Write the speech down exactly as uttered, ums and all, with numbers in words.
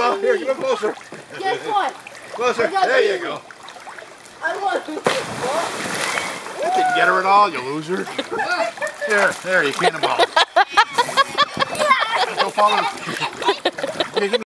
go. Here, get a closer. Guess what? Closer. There you go. I won. That didn't get her at all, you loser. Here, there, you cannonball. Go follow. Here, give me